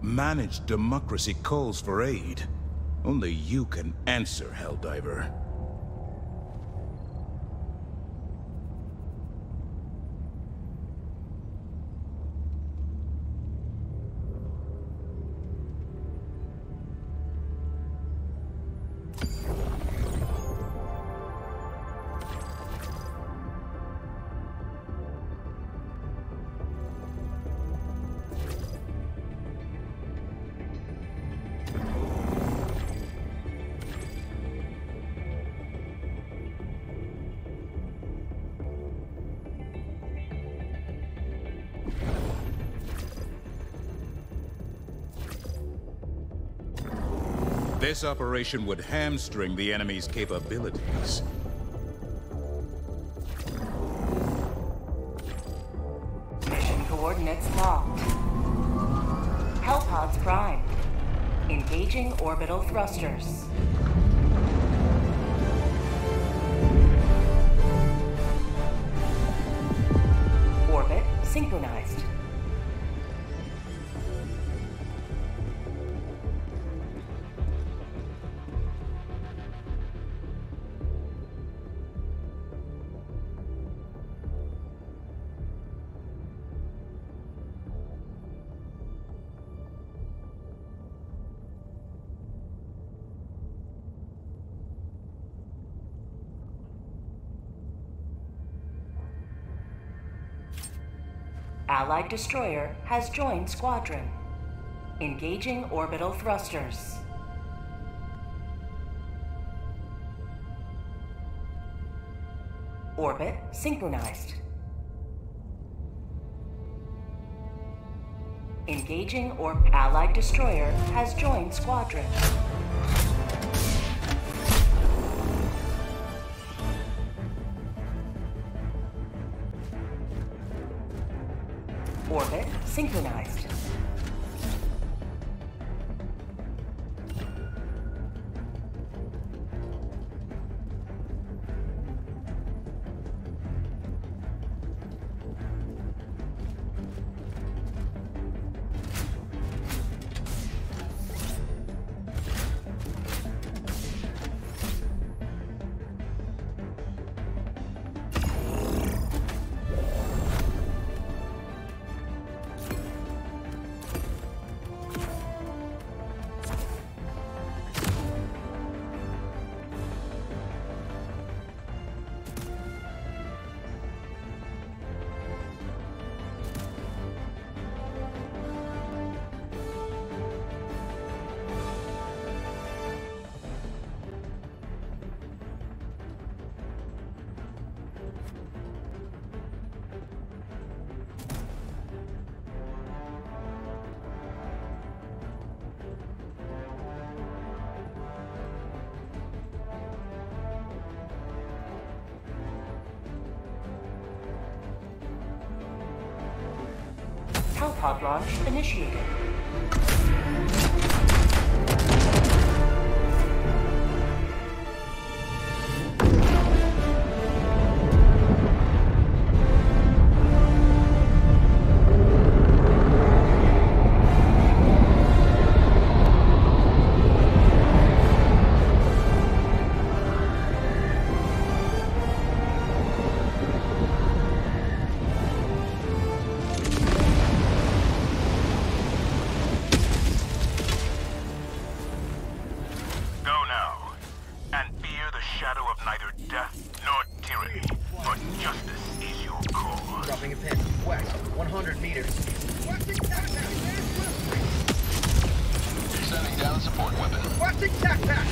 Managed democracy calls for aid. Only you can answer, Helldiver. This operation would hamstring the enemy's capabilities. Mission coordinates locked. Hellpods primed. Engaging orbital thrusters. Orbit synchronized. Allied destroyer has joined squadron. Engaging orbital thrusters. Orbit synchronized. Engaging Allied destroyer has joined squadron. Orbit synchronized. Hellpod launch initiated. Dropping a pin. West, 100 meters. Sending down support weapon. Watching tac-tac!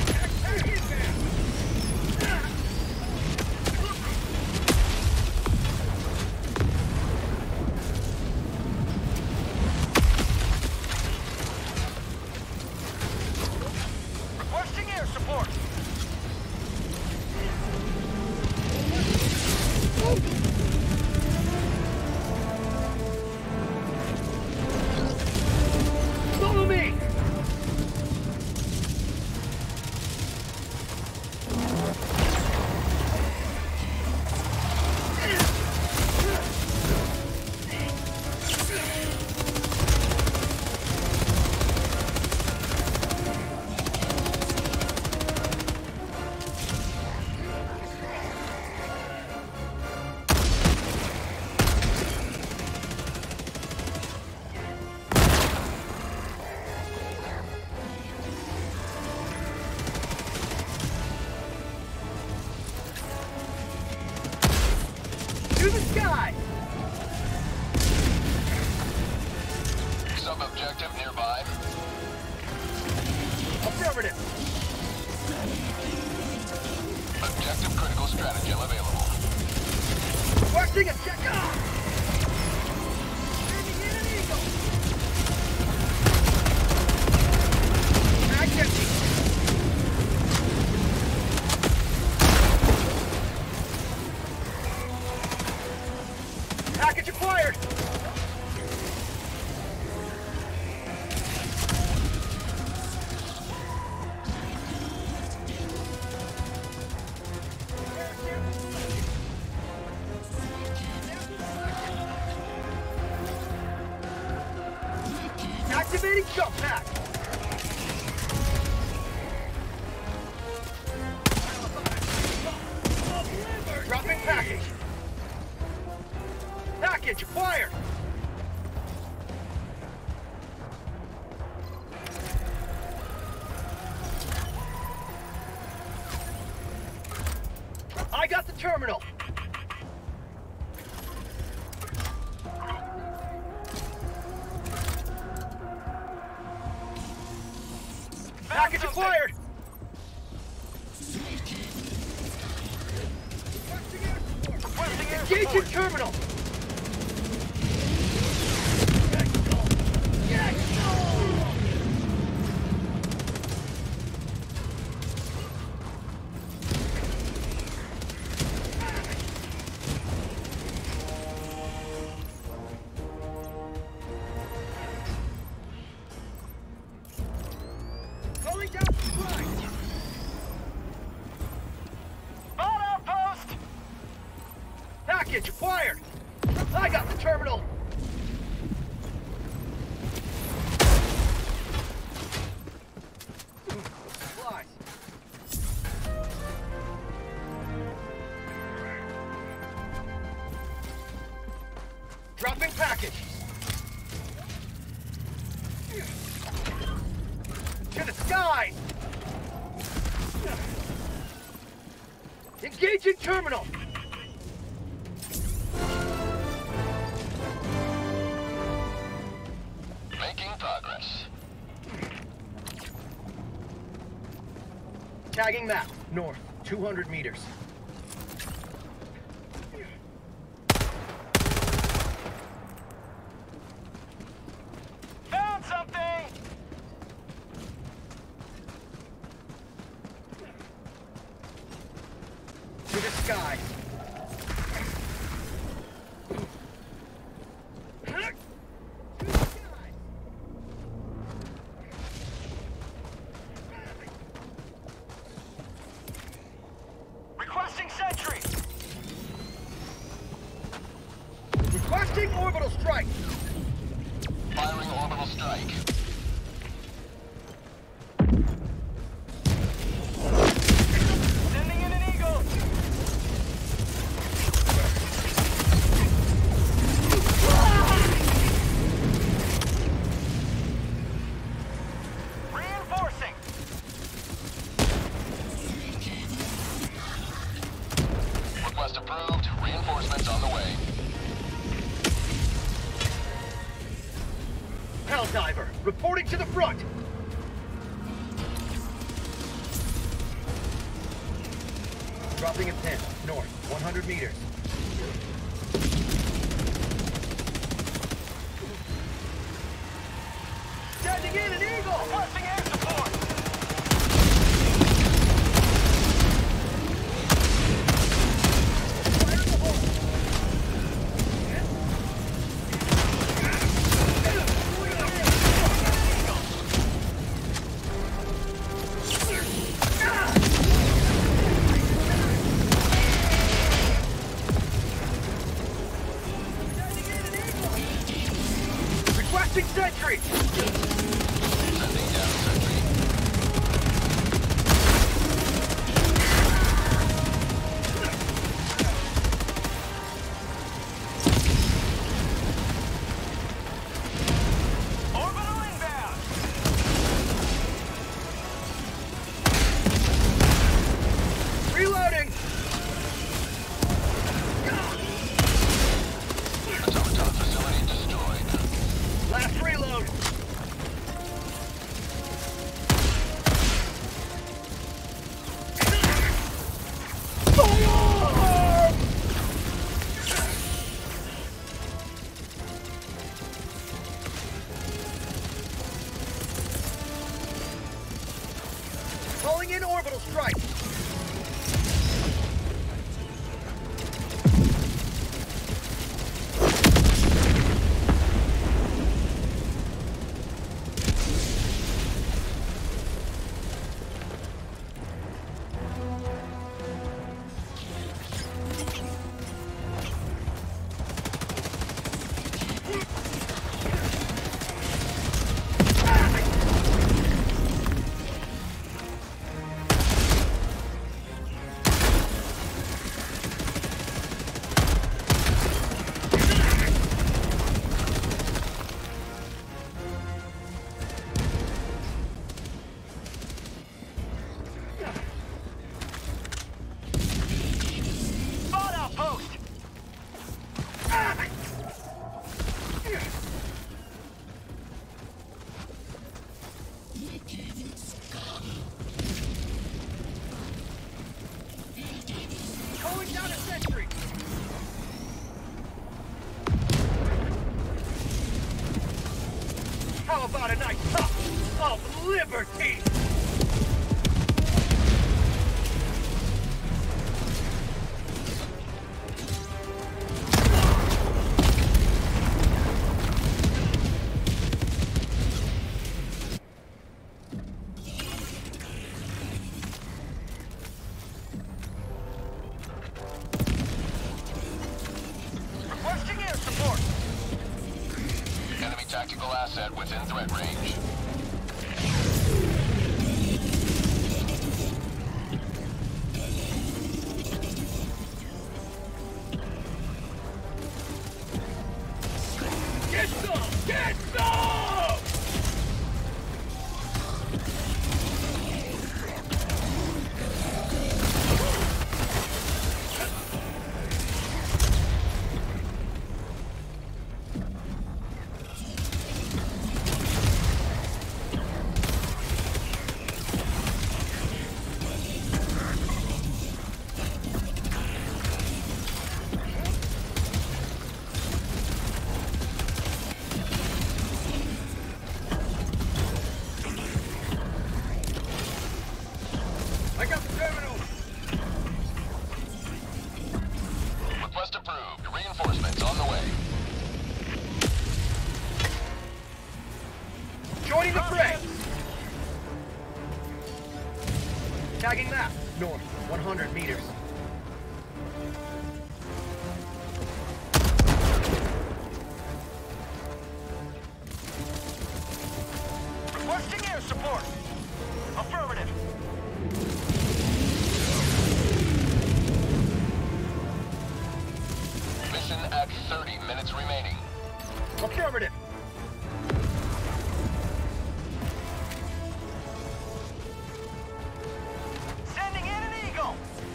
Requesting air support. Follow me! Objective nearby. Affirmative. Objective critical stratagem available. Requesting a check. Landing in an eagle. Mag empty. Package acquired. Activating jump pack. Dropping package. Package acquired. I got the terminal. Package acquired. Engaging terminal. Calling down supply. Bot outpost! Package acquired. I got the terminal. Supplies. Dropping package. To the sky. Engaging terminal. Making progress. Tagging map. North, 200 meters. Found something! To the sky. To the sky. Requesting sentry! Requesting orbital strike. Firing orbital strike. Sending in an eagle! Reinforcing! Request approved. Reinforcements on the way. Helldiver, reporting to the front. Dropping a pin, north, 100 meters. Sending in an eagle! Requesting air support! Fire in the hole! Requesting sentry! Sending down sentry. Orbital inbound! Reloading! Automaton facility destroyed. Last reload! orbital strike! Calling down a sentry! How about a nice puff of liberty? Requesting air support! Enemy tactical asset within threat range. Get some! Get some! I got the terminal! Request approved. Reinforcements on the way. Joining the fray! Tagging map. North, 100 meters. Requesting air support. Affirmative. Mission at 30 minutes remaining. Affirmative. Sending in an eagle.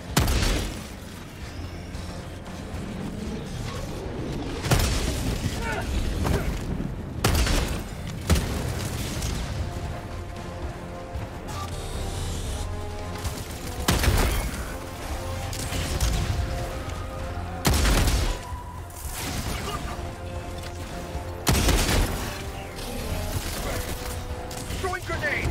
Throwing grenade.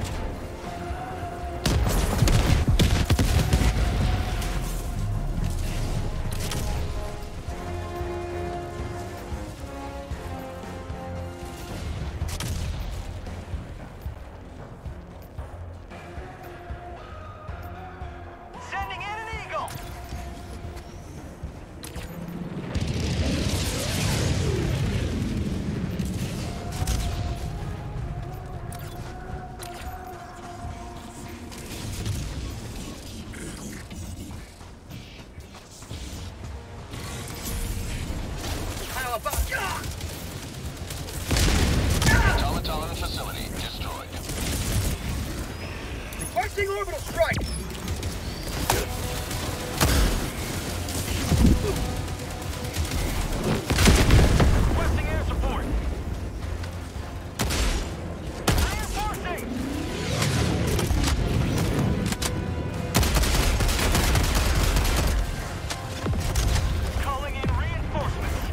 Sending in an eagle. How about Automaton facility destroyed. requesting orbital strike? Requesting air support. Iron forcing. Calling in reinforcements.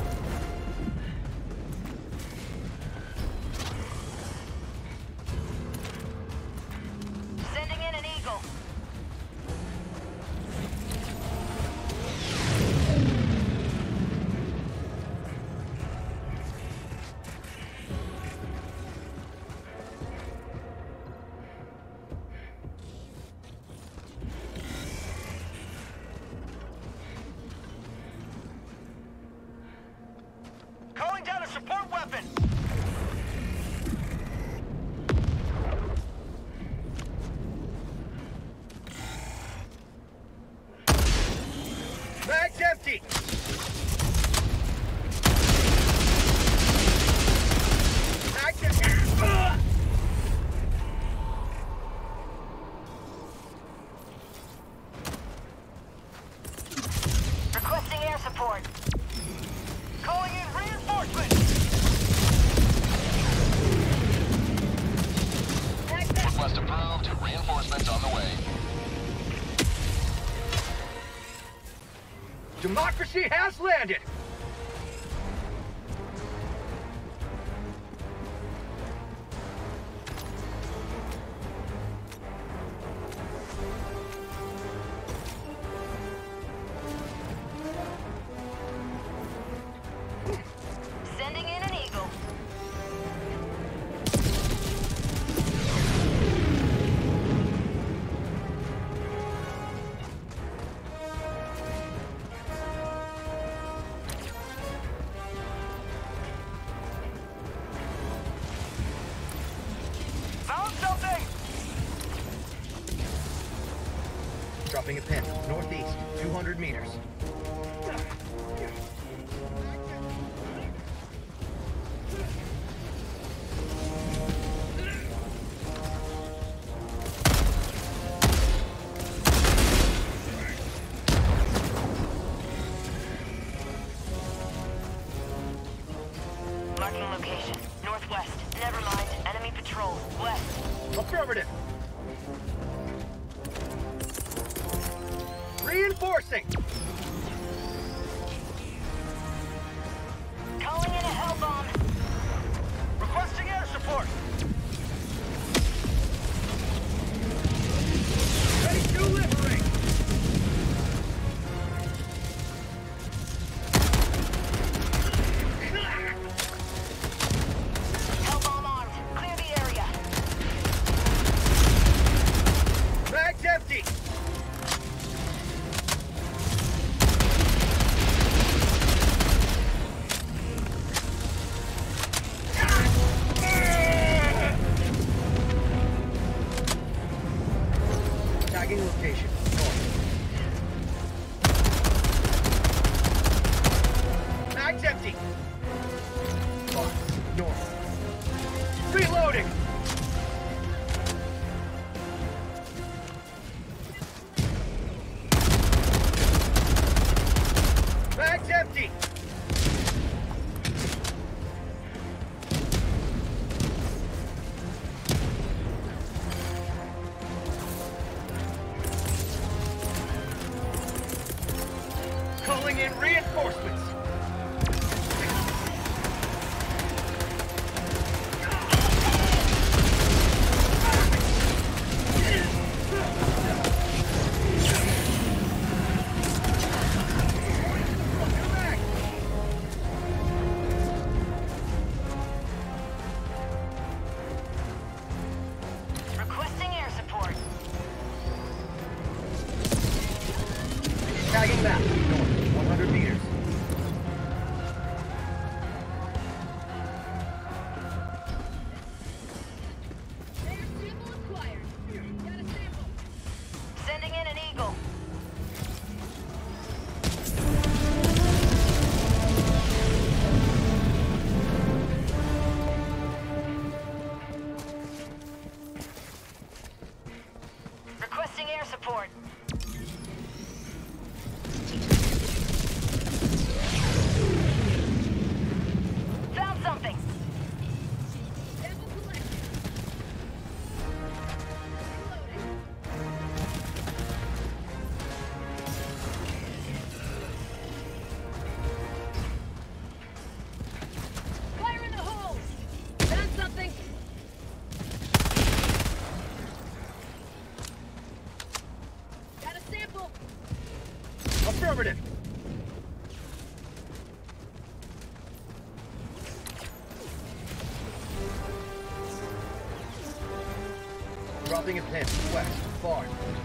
Sending in an eagle. Democracy has landed! Sending in an eagle. Found something! Dropping a pin. Northeast, 200 meters. Marking location. Northwest. Never mind. Enemy patrol. West. Affirmative. Reinforcing. Calling in a hell bomb. Requesting air support! Ready to liberate. Hell bomb armed. Clear the area. Mag's empty. Tagging location. North. Mag's empty. Box. North. Reloading. Mag's empty. Calling in reinforcements. Requesting air support. Tagging map. North, 100 meters. Sending in an eagle. Requesting air support. Found something. Fire in the hole. Found something. Got a sample. Affirmative. Dropping a pin. West. Far.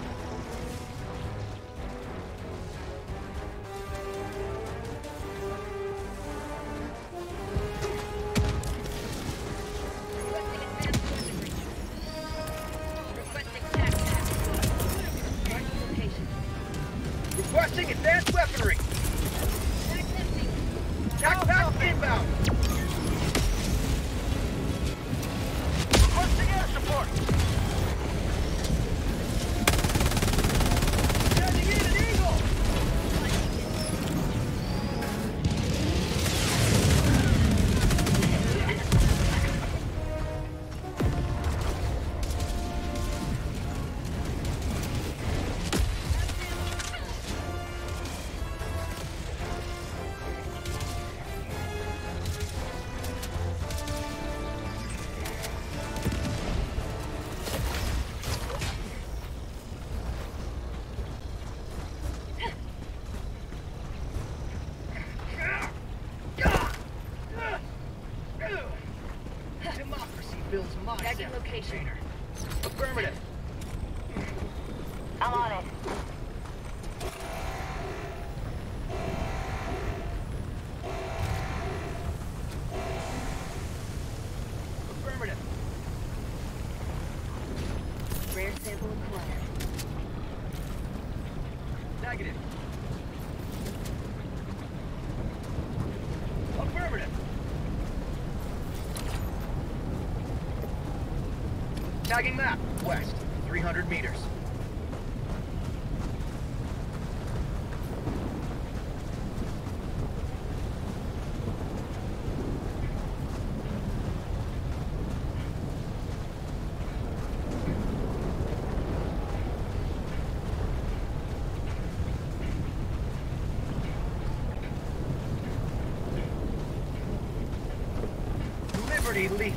Requesting advanced weaponry. Backpack inbound. Requesting air support! builds my Tagging sample location. container. Affirmative. I'm on it. Affirmative. Rare sample acquired. Negative. Affirmative. Tagging map. West. 300 meters. Liberty Lee.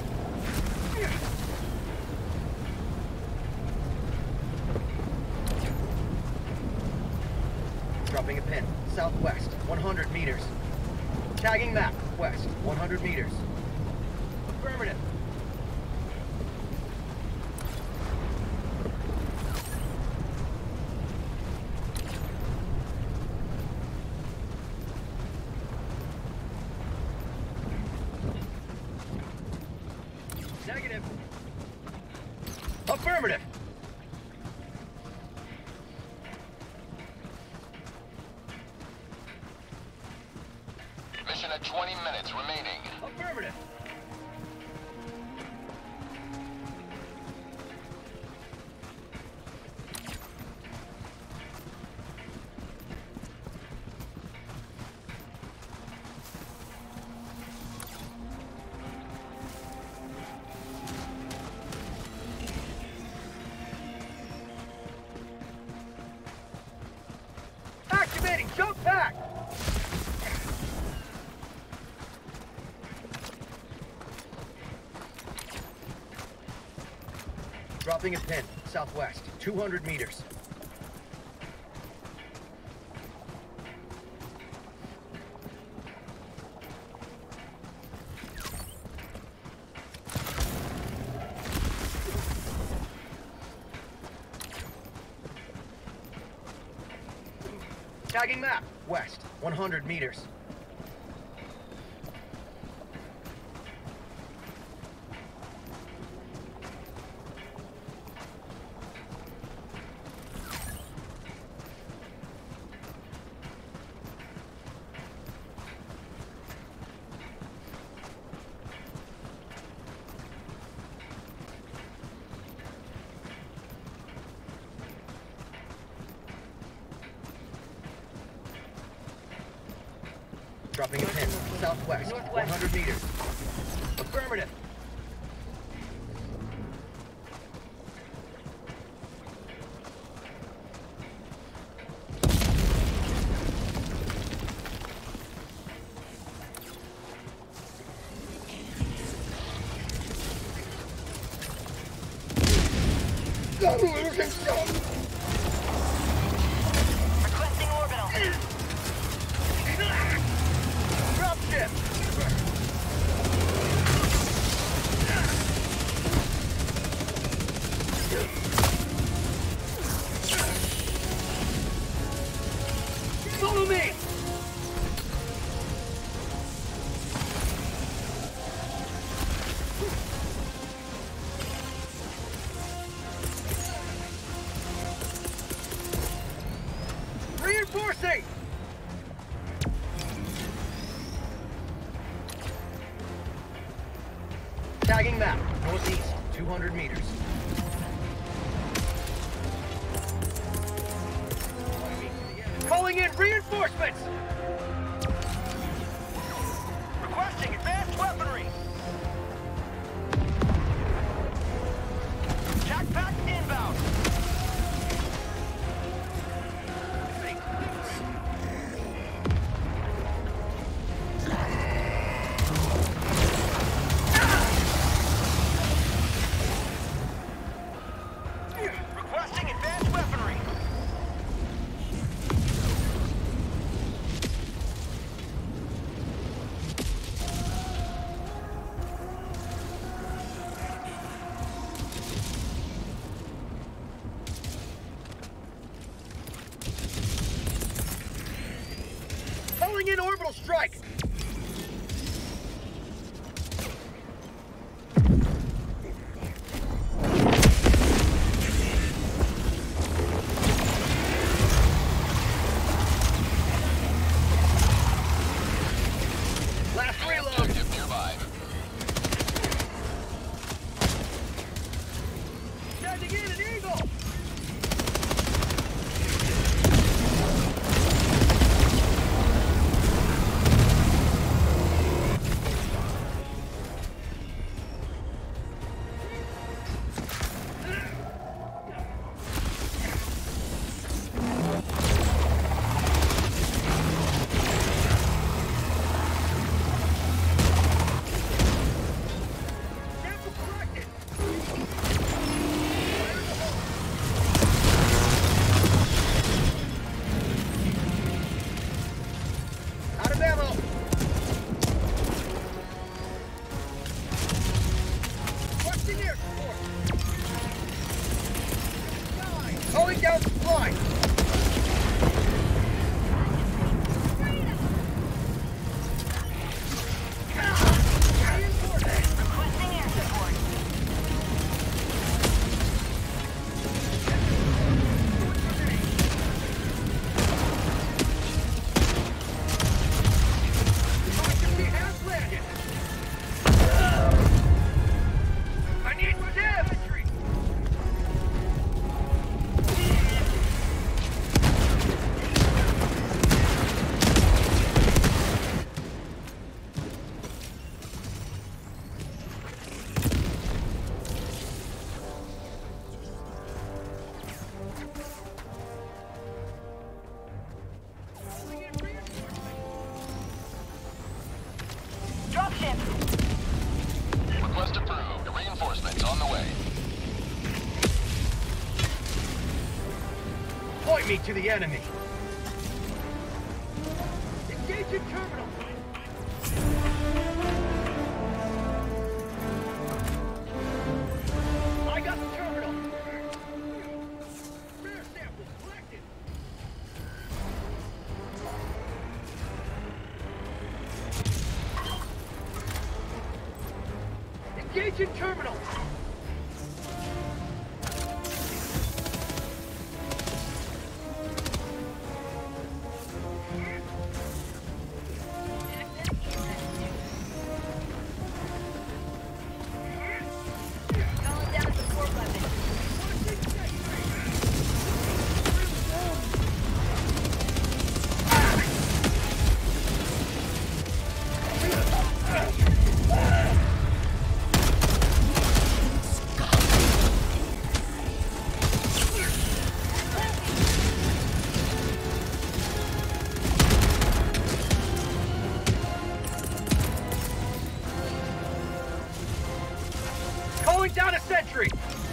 Dropping a pin. Southwest. 100 meters. Tagging map. West. 100 meters. Affirmative. Negative. Affirmative. Mission at 20 minutes remaining. Affirmative. Activating jump pack! Dropping a pin. Southwest. 200 meters. Tagging map. West. 100 meters. Dropping a pin. Southwest. 100 meters. Affirmative. Requesting orbital. Dropship. Follow me. Reinforcing! Tagging map, northeast, 200 meters. Calling in reinforcements! Requesting advanced weaponry! Jack pack inbound! Requesting advanced weaponry! Orbital strike! Last reload! Objective nearby. Sending in an eagle! Sample corrected! Out of ammo! Requesting air support! Calling down supply! Requesting air support. I need damage! Dropship. Request approved. Reinforcements on the way. Point me to the enemy. Engaging terminal. I got the terminal. Rare samples collected. Engaging terminal. Calling down a support weapon. Calling down a sentry.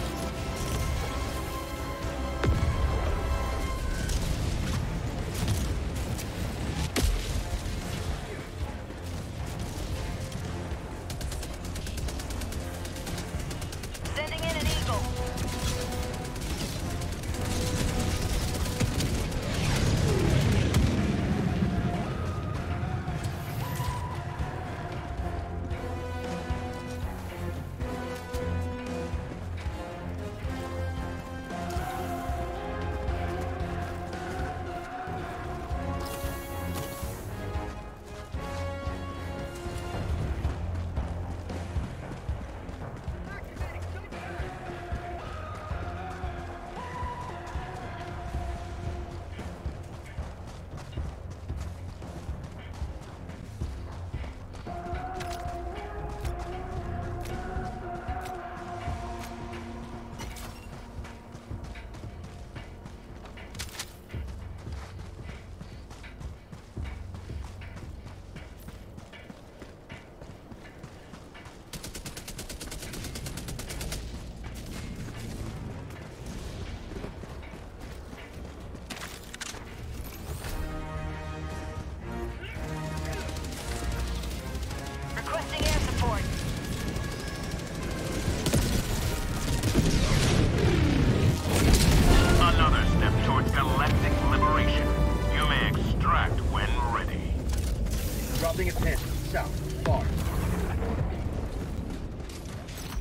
Sending in an eagle.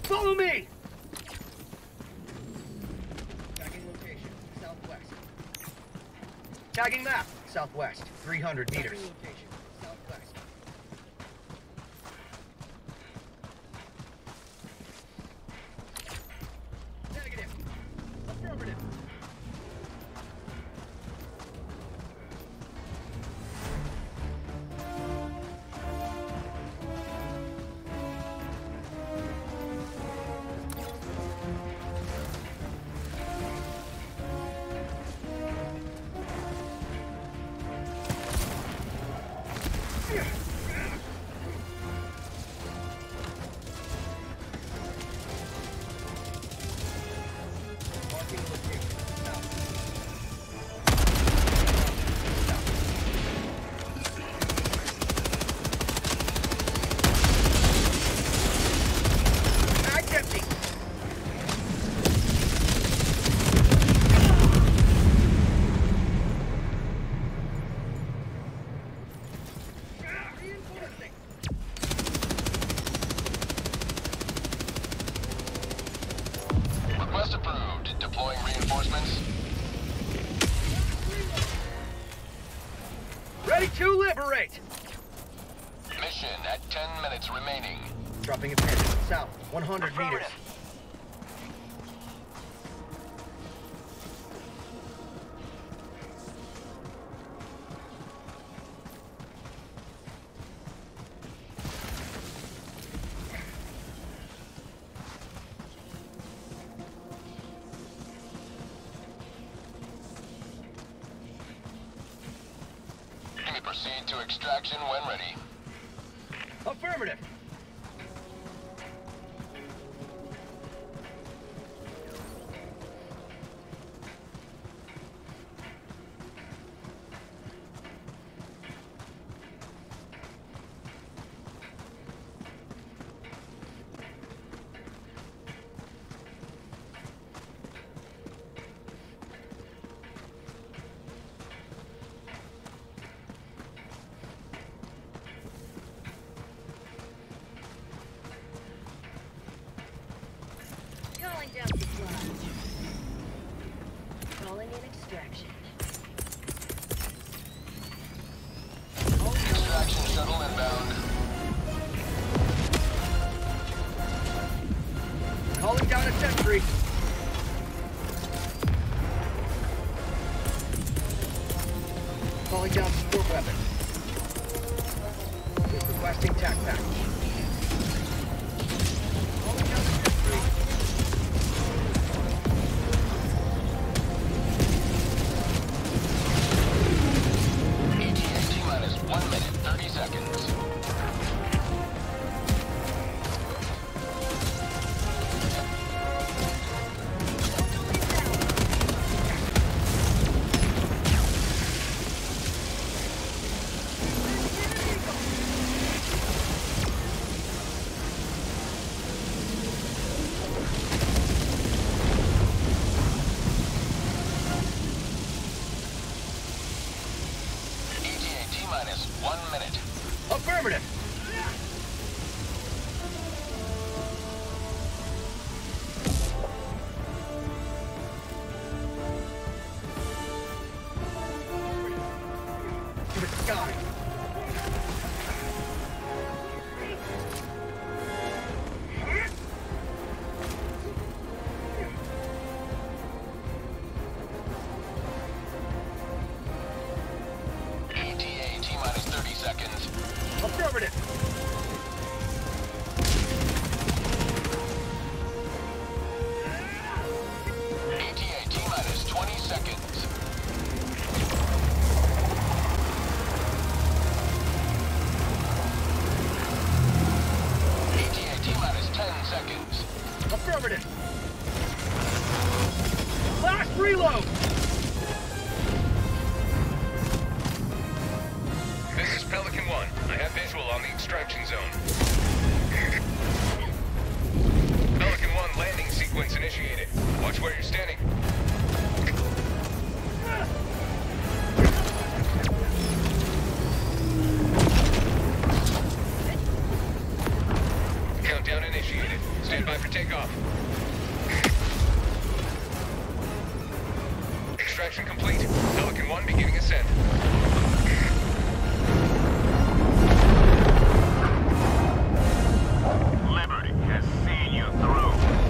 Follow me! Tagging location, southwest. Tagging map, southwest, 300 meters. Tagging location, southwest. Negative. Affirmative. Marking location, south. Mag's empty. Reinforcing. Request approved. Deploying reinforcements. Ready to liberate. Mission at 10 minutes remaining. Dropping a pin. South, 100 meters. Affirmative. You may proceed to extraction when ready. Affirmative. Calling down supplies. Calling in extraction. Extraction shuttle inbound. Calling down a sentry. Calling down support weapon. Requesting tac package. Calling down a sentry. ETA T-minus 1 minute, 30 seconds. ETA T-minus 1 minute. Affirmative. To the sky. ETA T-minus 30 seconds. Affirmative. ETA T-minus 20 seconds. ETA T-minus 10 seconds. Affirmative. Last reload. This is Pelican 1. I have visual on the extraction zone. Pelican 1 landing sequence initiated. Watch where you're standing. Countdown initiated. Stand Stand by for takeoff. Extraction complete. Pelican 1 beginning ascent. Liberty has seen you through.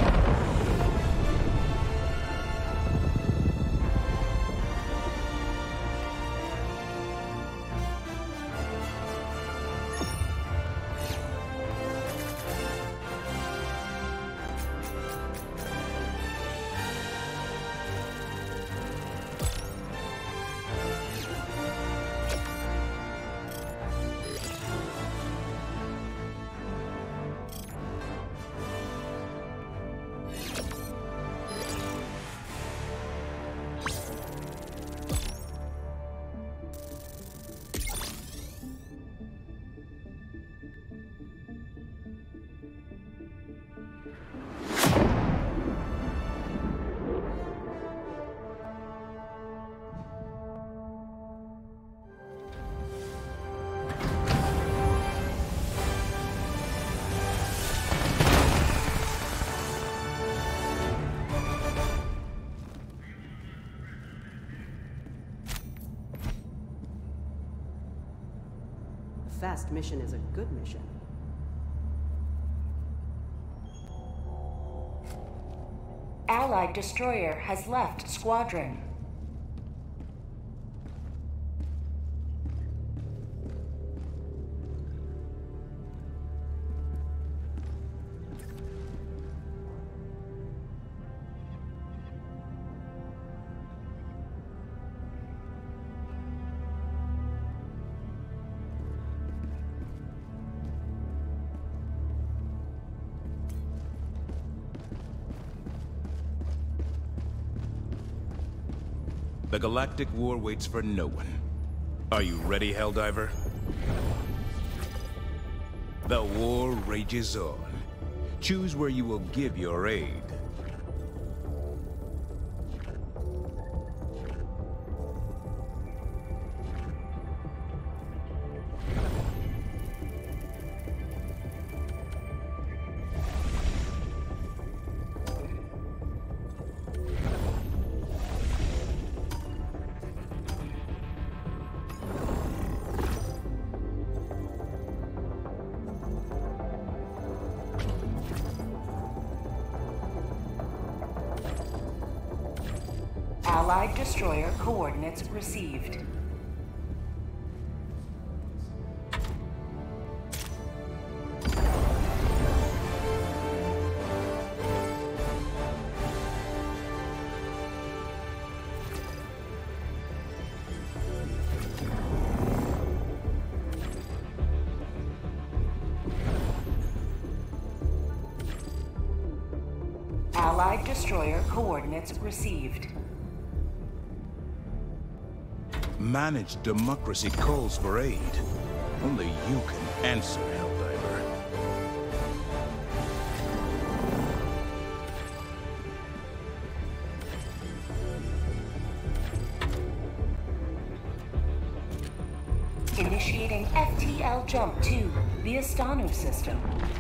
A fast mission is a good mission. Allied destroyer has left squadron. The galactic war waits for no one. Are you ready, Helldiver? The war rages on. Choose where you will give your aid. Allied destroyer coordinates received. Allied destroyer coordinates received. Managed democracy calls for aid. Only you can answer, Helldiver. Initiating FTL jump to the Astanu system.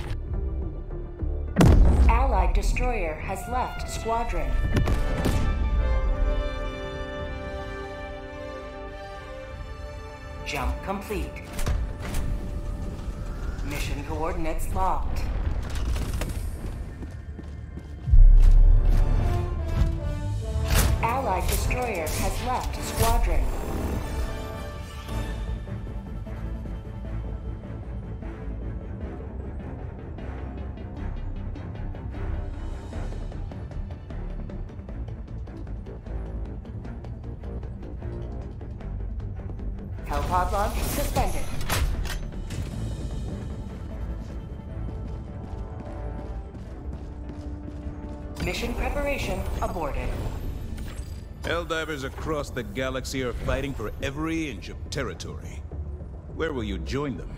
Allied destroyer has left squadron. Jump complete. Mission coordinates locked. Allied destroyer has left squadron. Hellpod launch suspended. Mission preparation aborted. Helldivers across the galaxy are fighting for every inch of territory. Where will you join them?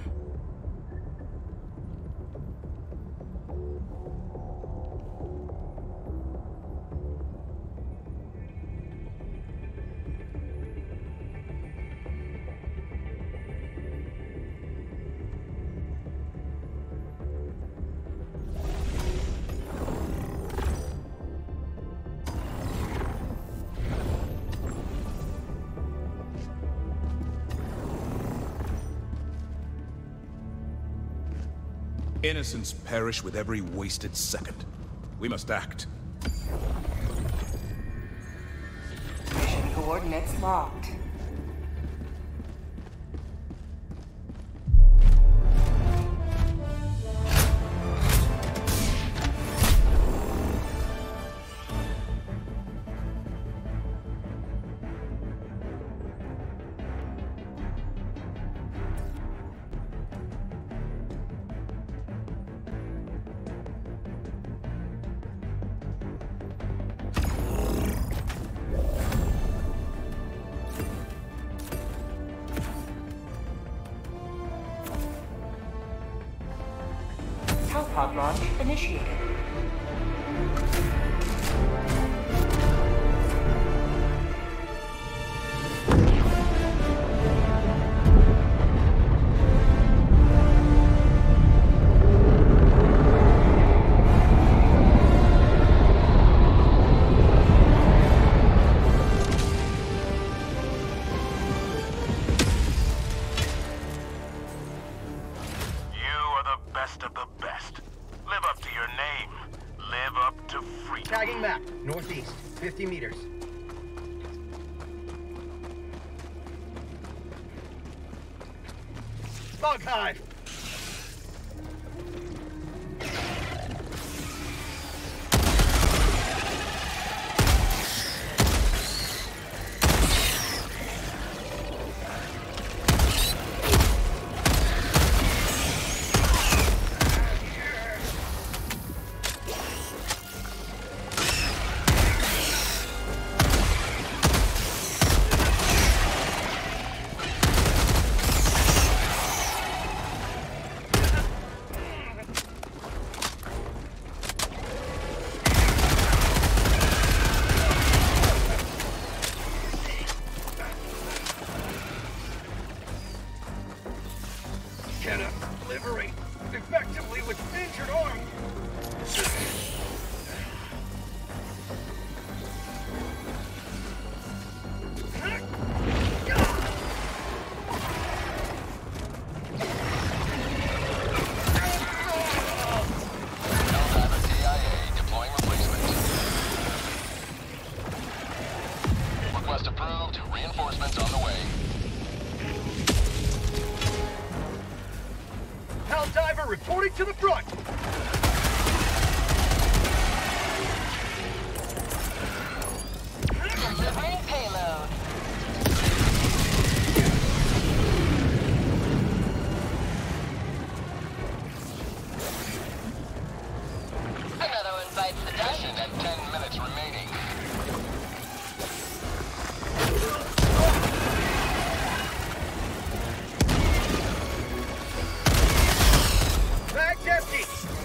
Innocents perish with every wasted second. We must act. Mission coordinates locked. Pod launch initiated. Tagging map, northeast, 50 meters. Bug hive! Cannot liberate effectively with injured arm. Helldiver TIA deploying replacements. Request approved. Reinforcements on the way. Helldiver reporting to the front! Delivering payload. Another one bites the dust. Mission at 10 minutes remaining. Bag's empty!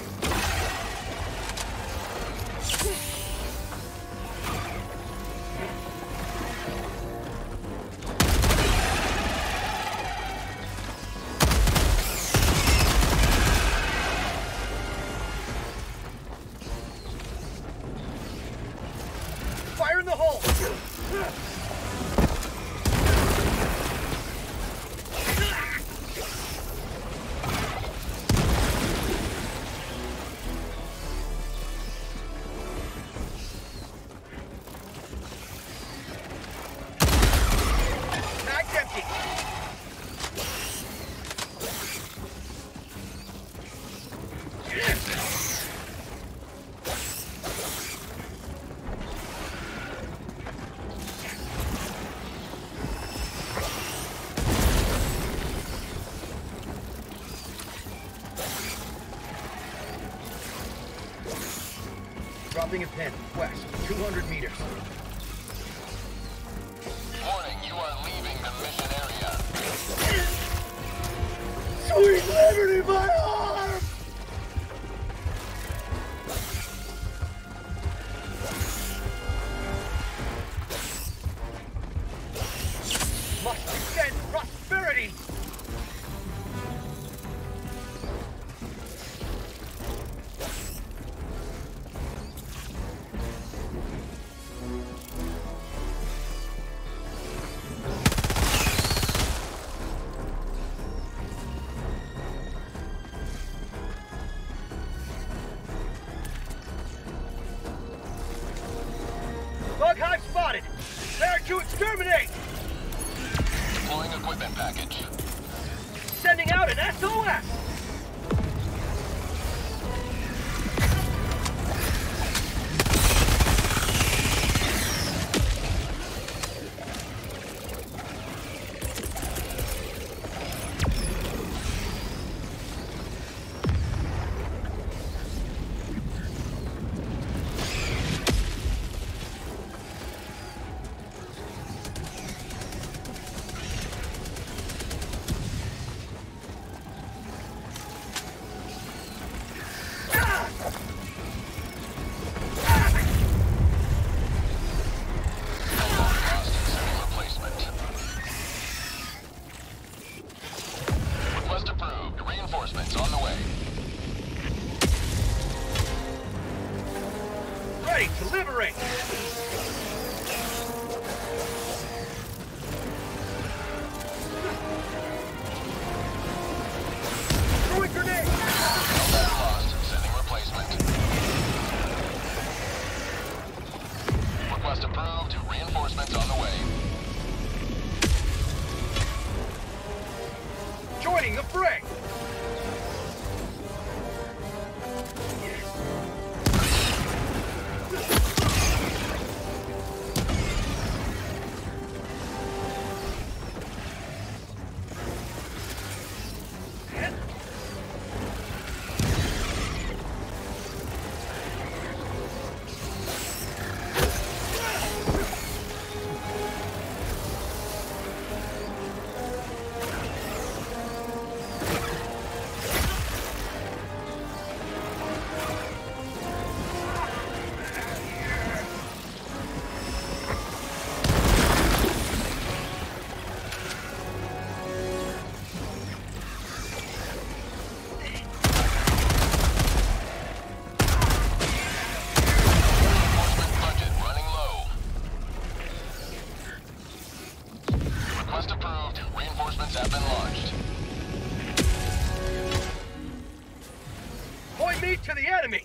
Fire in the hole! Bag's empty! Dropping a pin, west, 200 meters. Warning, you are leaving the mission area. Sweet liberty, my arm! Must extend prosperity! an SOS! Request approved. Reinforcements on the way. Ready to liberate! Throwing grenade! Combat lost. Sending replacement. Request approved. Reinforcements on the way. Joining the fray! Request approved. Reinforcements have been launched. Point me to the enemy!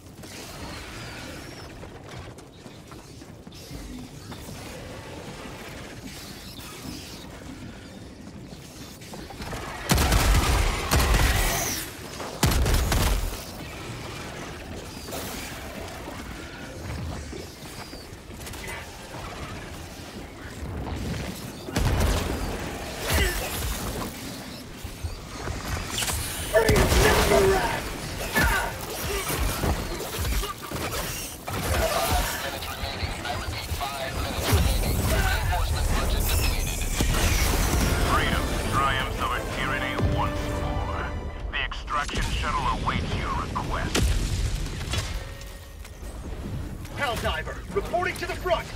Helldiver, reporting to the front!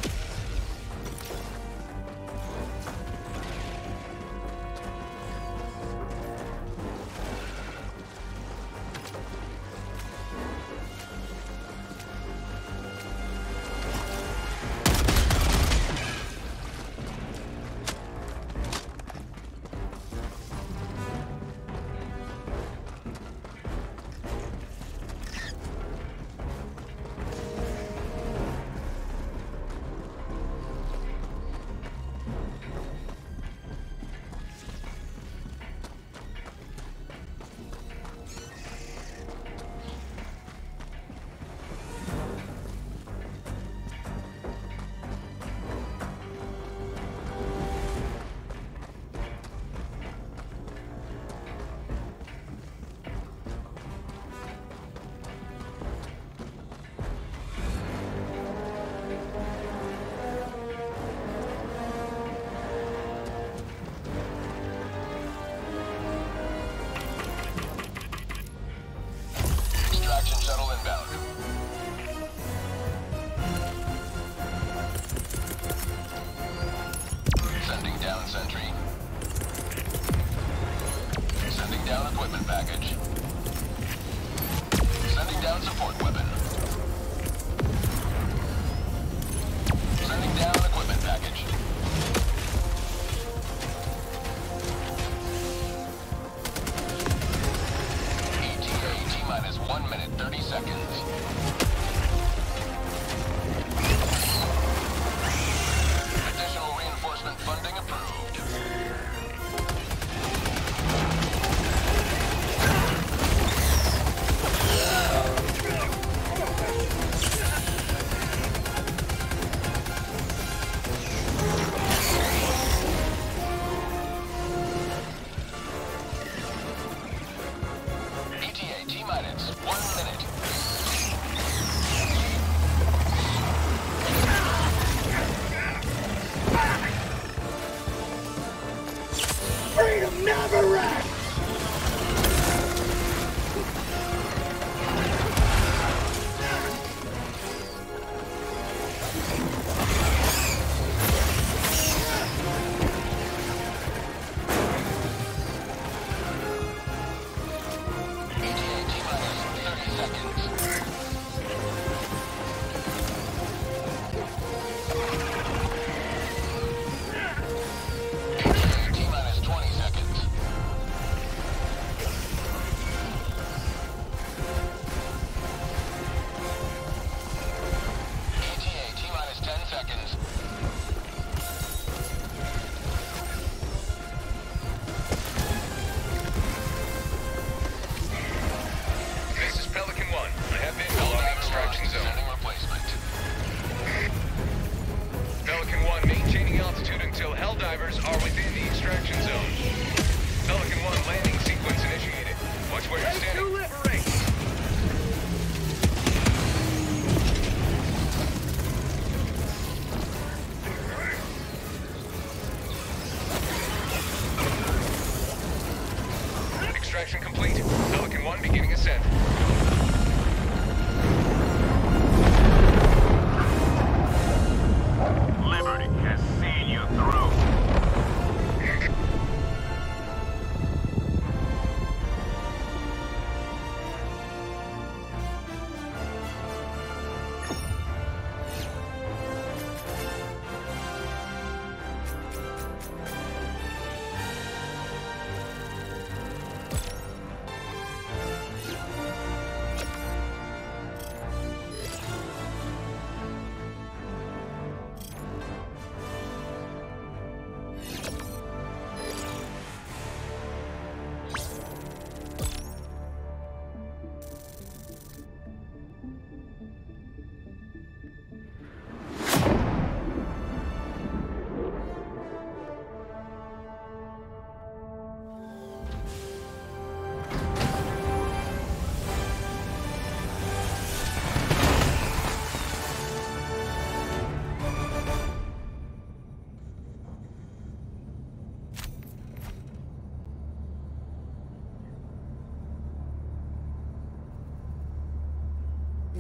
Shuttle inbound. Sending down sentry. Sending down equipment package. Sending down support weapon. Sending down equipment package. ETA T-minus 1 minute 30 seconds. Additional reinforcement funding approved.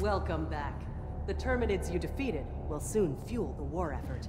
Welcome back. The Terminids you defeated will soon fuel the war effort.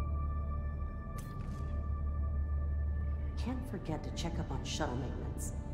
Can't forget to check up on shuttle maintenance.